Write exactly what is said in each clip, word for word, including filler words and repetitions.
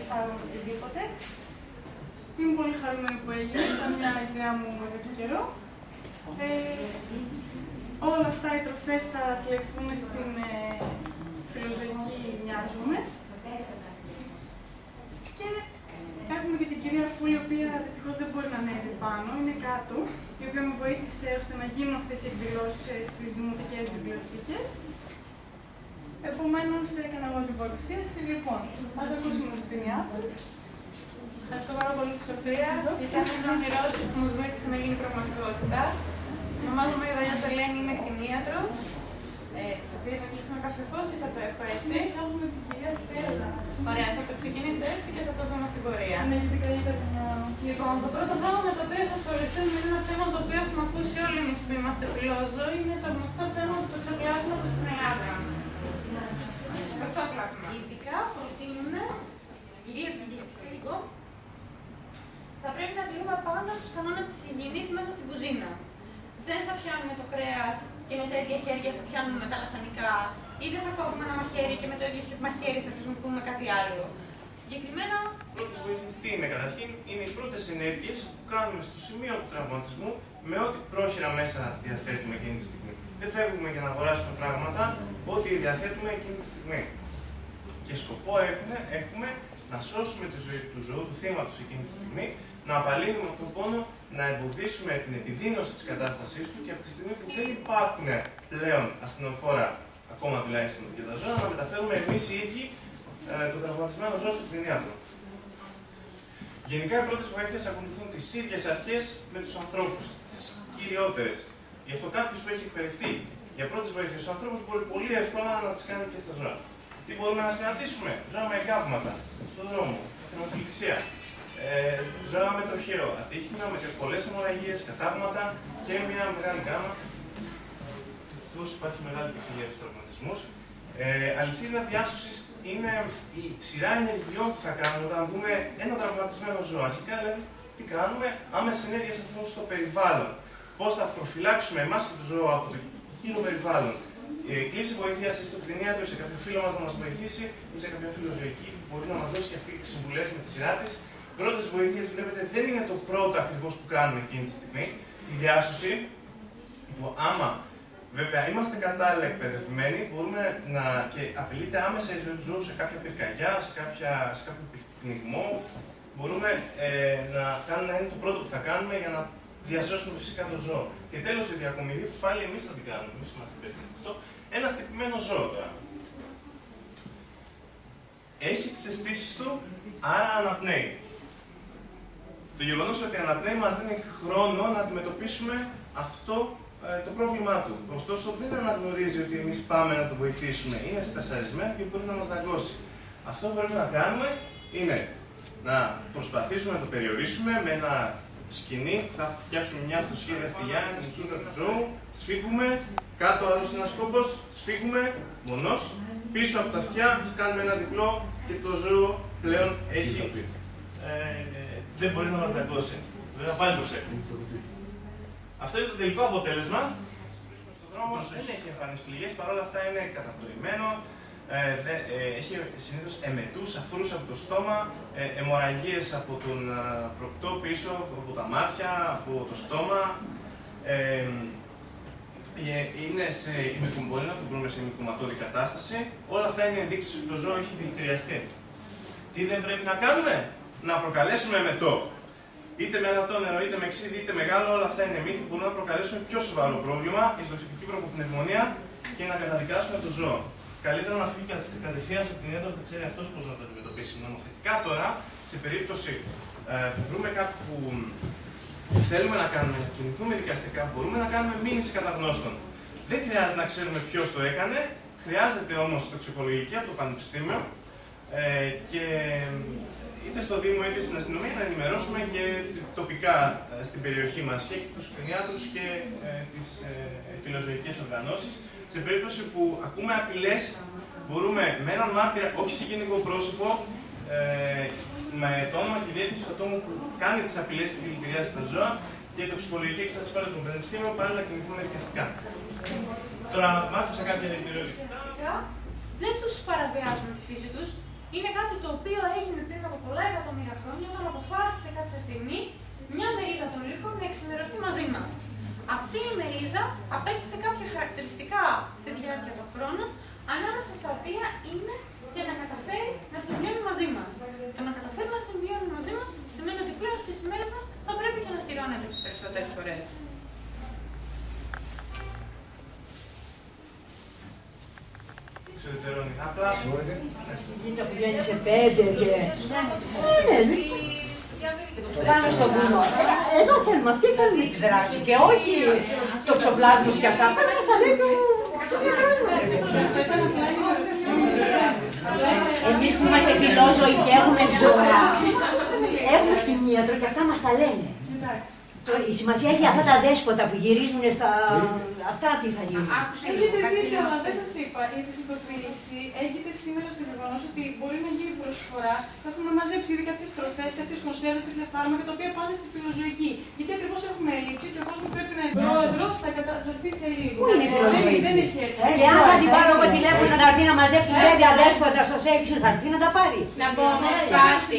φάρμακο οτιδήποτε. Είμαι πολύ χαρούμενη που έγινε, ήταν μια ιδέα μου εδώ και καιρό. Ε, όλα αυτά οι τροφές θα συλλεχθούν στην ε, φιλοζωική Μοιάζομαι. Και έχουμε και την κυρία Φούλη, η οποία δυστυχώς δεν μπορεί να ανέβει πάνω, είναι κάτω, η οποία με βοήθησε ώστε να γίνουν αυτές οι εκδηλώσεις στις δημοτικές βιβλιοθήκες. Επομένως, έκανα εγώ την παρουσίαση. Λοιπόν, ας ακούσουμε την ταινιά τους. Ευχαριστώ πάρα πολύ τη Σοφία για αυτή την όνειρό της που μας βοήθησε να γίνει πραγματικότητα. Ονομάζομαι Ιδανιά Τολένη, είμαι κτηνίατρος. Ε, Σοφία, θα κλείσουμε κάποιο φως ή θα το έχω έτσι? Ναι, ψάχνουμε την κυρία Στέλλα. Ωραία, θα το ξεκινήσω έτσι και θα το δούμε στην πορεία. Αν έχετε καλύτερα να... Λοιπόν, το πρώτο θέμα με το οποίο θα ασχοληθούμε είναι ένα θέμα το οποίο έχουμε ακούσει όλοι εμείς που είμαστε φιλόζωοι, είναι το γνωστό θέμα του τοξοκλάσματος στην Ελλάδα. Το τοξοκλάσμα. Ειδικά προτείνουν, κυρίως και εξαιρετικό, θα πρέπει να τηρούμε πάντα τους κανόνες της υγιεινής μέσα στην κουζίνα. Δεν θα πιάνουμε το κρέας και με τα ίδια χέρια θα πιάνουμε τα λαχανικά, ή δεν θα κόβουμε ένα μαχαίρι και με το ίδιο μαχαίρι θα χρησιμοποιούμε κάτι άλλο. Συγκεκριμένα. Πρώτες βοήθειες τι είναι, καταρχήν, είναι οι πρώτες ενέργειες που κάνουμε στο σημείο του τραυματισμού με ό,τι πρόχειρα μέσα διαθέτουμε εκείνη τη στιγμή. Δεν φεύγουμε για να αγοράσουμε πράγματα, ό,τι διαθέτουμε εκείνη τη στιγμή. Και σκοπό έχουμε, έχουμε να σώσουμε τη ζωή του ζώου, του θύματος εκείνη τη στιγμή, να απαλύνουμε τον πόνο, να εμποδίσουμε την επιδείνωση της κατάστασής του και από τη στιγμή που δεν υπάρχουν πλέον ασθενοφόρα, ακόμα τουλάχιστον για τα ζώα, να μεταφέρουμε εμείς οι ίδιοι ε, το τραυματισμένο ζώο στο κτηνίατρο. Γενικά, οι πρώτες βοήθειες ακολουθούν τις ίδιες αρχές με τους ανθρώπους, τις κυριότερες. Γι' αυτό κάποιος που έχει εκπαιδευτεί για πρώτες βοήθειες στους ανθρώπους μπορεί πολύ εύκολα να τις κάνει και στα ζώα. Τι μπορούμε να συναντήσουμε? Ζώα με εγκάβματα στον δρόμο, εθνοπληξία, ε, ζώα με τροχαίο, ατύχημα, με πολλές αιμορραγίες, κατάγματα και μια μεγάλη γάμα. Εκτός υπάρχει μεγάλη ποικιλία στους τραυματισμούς. Ε, αλυσίδα διάσωσης είναι η σειρά ενεργειών που θα κάνουμε όταν δούμε ένα τραυματισμένο ζώο. Αρχικά, δηλαδή, τι κάνουμε, άμεσες ενέργειες αυτών στο περιβάλλον. Πώς θα προφυλάξουμε εμάς και το ζώο από το γύρω περιβάλλον. Η κλίση βοήθειας στο κτηνίατρο, σε κάποιο φίλο μας να μας βοηθήσει ή σε κάποια φιλοζωική που μπορεί να μας δώσει και αυτή συμβουλές με τη σειρά της. Πρώτες βοήθειες, βλέπετε, δεν είναι το πρώτο ακριβώς που κάνουμε εκείνη τη στιγμή. Η διάσωση, που άμα βέβαια είμαστε κατάλληλα εκπαιδευμένοι, μπορούμε να και απειλείται άμεσα η ζωή του ζώου σε κάποια πυρκαγιά, σε, κάποια, σε κάποιο πνιγμό. Μπορούμε ε, να κάνουμε, να είναι το πρώτο που θα κάνουμε για να διασώσουμε φυσικά το ζώο. Και τέλος η διακομιδή που πάλι εμείς θα την κάνουμε. Εμείς είμαστε υπεύθυνοι γι' αυτό. Ένα χτυπημένο ζώο τώρα. Έχει τις αισθήσεις του, άρα αναπνέει. Το γεγονός ότι αναπνέει μας δίνει χρόνο να αντιμετωπίσουμε αυτό ε, το πρόβλημά του. Ωστόσο, δεν αναγνωρίζει ότι εμείς πάμε να το βοηθήσουμε. Είναι στασαρισμένο και μπορεί να μας δαγκώσει. Αυτό που πρέπει να κάνουμε είναι να προσπαθήσουμε να το περιορίσουμε με ένα σκηνή. Θα φτιάξουμε μια αυτοσχέδια θηλιά, την σούτα του ζώου, σφίγγουμε, κάτω άλλος ένας κόμπος, σφίγγουμε, μονός, πίσω από τα αυτιά, κάνουμε ένα διπλό και το ζώο πλέον έχει. Ε, δεν μπορεί να μας δαγκώσει. Βέβαια πάλι προσέχουμε. Αυτό είναι το τελικό αποτέλεσμα. Βρίσκουμε στον δρόμο, δεν έχει εμφανείς πληγές, παρόλα αυτά είναι καταπληρωμένο. Ε, δε, ε, έχει συνήθως εμετούς, αφρούς από το στόμα, ε, αιμορραγίες από τον ε, προκτό πίσω, από τα μάτια, από το στόμα. Ε, είναι σε ημικομπολή, να το βρούμε σε ημικομματώδη κατάσταση. Όλα αυτά είναι ενδείξεις ότι το ζώο έχει δηλητηριαστεί. Τι δεν πρέπει να κάνουμε? Να προκαλέσουμε εμετό. Είτε με ανατό νερό, είτε με ξύδι, είτε μεγάλο, όλα αυτά είναι μύθοι που μπορούν να προκαλέσουν πιο σοβαρό πρόβλημα, ισδοφυτική βροχοπνευμονία και να καταδικάσουμε το ζώο. Καλύτερα να φύγει κατευθείαν από την έντονη, θα ξέρει αυτό πώς να το αντιμετωπίσει. Νομοθετικά τώρα, σε περίπτωση ε, που βρούμε κάτι που θέλουμε να κάνουμε, να κινηθούμε δικαστικά, μπορούμε να κάνουμε μήνυση καταγνώστων. Δεν χρειάζεται να ξέρουμε ποιος το έκανε, χρειάζεται όμως τοξικολογική από το Πανεπιστήμιο ε, και είτε στο Δήμο είτε στην αστυνομία να ενημερώσουμε και τοπικά ε, στην περιοχή μας και τους κτηνιάτρους και ε, τις ε, φιλοζωικές οργανώσεις. Σε περίπτωση που ακούμε απειλές, μπορούμε με έναν μάρτυρα, όχι σε γενικό πρόσωπο, ε, με το όνομα και διεύθυνση του ατόμου που κάνει τις απειλές και δηλητηριάζει τα ζώα και η τοξικολογική εξέταση πάλι του Πανεπιστήμιου, πάλι να κινηθούμε δικαστικά. Τώρα, μάθησα κάποια δηλητηριότητα. Δεν τους παραβιάζουμε τη φύση τους, Είναι κάτι το οποίο έγινε πριν από πολλά εκατομμύρια χρόνια, όταν αποφάσισε κάποια στιγμή μια μερίδα των λύκων να εξημερωθεί μαζί μας. Αυτή η μερίδα απέκτησε κάποια χαρακτηριστικά στη διάρκεια των χρόνων, ανάμεσα στα οποία είναι και να καταφέρει να συμβιώνει μαζί μας. Το να καταφέρει να συμβιώνει μαζί μας σημαίνει ότι πλέον στις ημέρες μας θα πρέπει και να στηρώνεται τις περισσότερες φορές. Απλά τα σκυλίτσα που βγαίνει σε πέντε και... Πάνω στο βουνό. Εδώ θέλουμε, αυτοί θέλουν τη δράση και όχι το ξοπλάσμος και αυτά. Αυτά να μας τα λέει και ο γιατρός μας. Εμείς που είμαστε φιλόζωοι και έχουμε ζώα, έχουμε κτηνίατρο και αυτά μας τα λένε. Η σημασία έχει αυτά τα δέσποτα που γυρίζουν στα... αυτά τι θα γίνουν. Έχετε δίκιο, αλλά δεν σας είπα. Η φυσικοποίηση έγκυται σήμερα στο γεγονός ότι μπορεί να γίνει προσφορά. Θα έχουμε να μαζέψει ήδη κάποιες τροφές, κάποιες κονσέρβες, κάποια φάρμακα τα οποία πάνε στη φιλοζωική. Γιατί ακριβώς έχουμε έλλειψη και ο κόσμος πρέπει να είναι πρόεδρος, θα καταθεθεί σε λίγο. Πού είναι η φιλοζωική? Δεν έχει έρθει. Και αν θα την πάρω εγώ τηλέφωνο να έρθει να μαζέψει πέντε αδέσποτα στο σέξι, θα έρθει να τα πάρει. Να πω όμως κάτι.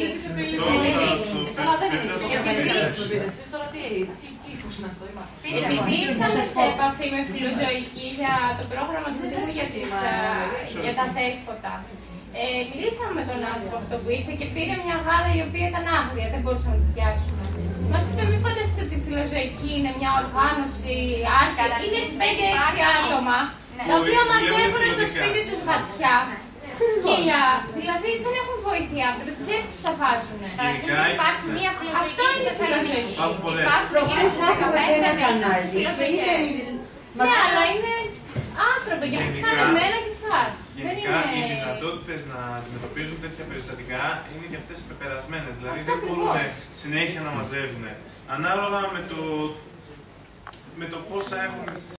Επειδή ήρθαμε σε επαφή με φιλοζωική για το πρόγραμμα του Δήμου για, τις, για τα δέσποτα, ε, μιλήσαμε με τον άνθρωπο αυτό που ήρθε και πήρε μια γάλα η οποία ήταν άγρια, δεν μπορούσαμε να την πιάσουμε. Μας είπε μη φανταστείτε ότι η φιλοζωική είναι μια οργάνωση άρκα, είναι πέντε έξι άτομα, τα οποία μαζεύουν στο σπίτι τους γατιά. Σκύλια, δηλαδή δεν έχουν βοήθεια, από το τσέπ τους τα βάζουν. Υπάρχει μία φιλοζωική. Αυτό είναι φιλοζωική. Προχθές άκουσα σε ένα κανάλι και είπε... Ναι, αλλά είναι άνθρωποι και σαν εμένα και εσάς. Γενικά οι δυνατότητες να αντιμετωπίζουν τέτοια περιστατικά είναι και αυτές πεπερασμένες. Δηλαδή δεν μπορούν συνέχεια να μαζεύουν. Ανάλογα με το, με το πόσα έχουν